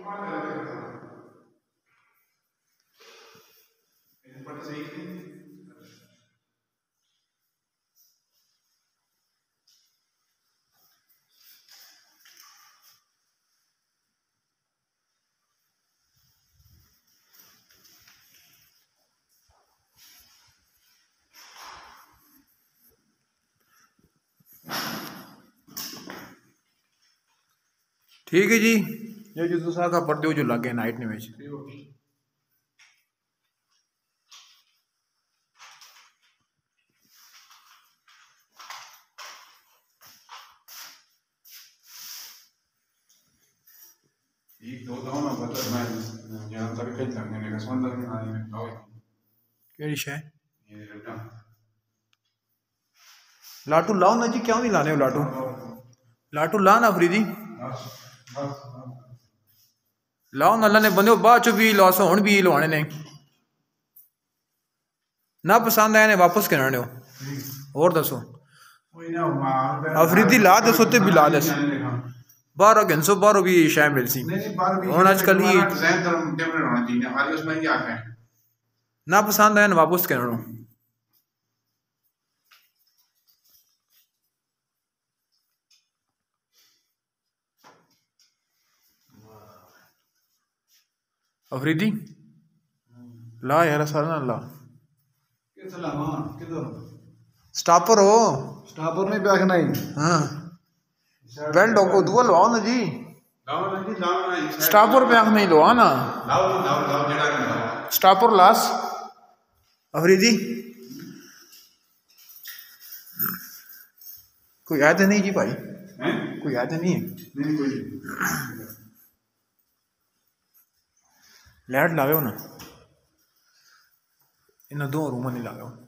ठीक है जी, ये जो दूसरा का पर्दे जो लगे नाइट में लाटू लाओ ना जी, क्यों नहीं लाने हो लाटू? लाटू ला ना फरीदी, लाओ ना, अल्लाह ने बंदे बाद चो भी लॉस हुण भी लवाने ने ना, पसंद आया ने वापस कराने हो। और दसो अफरीदी ला दसो ते भी ला दस बाहरों घंसो बाहरों भी शाय मिलसी हुण आजकल ही ना पसंद आया ने वापस करानो। अफरीदी ला यार सारा ना ला स्टापर हो, स्टापर नहीं बैठना ही। हाँ बेल्ट को दुआ लवाओ ना जी, स्टापर पे आंख नहीं लवा ना, स्टापर लास अफरीदी कोई आया तो नहीं जी भाई, कोई आया तो नहीं है? नहीं कोई लाइट लागे ना, इन दो रूम नहीं लागे।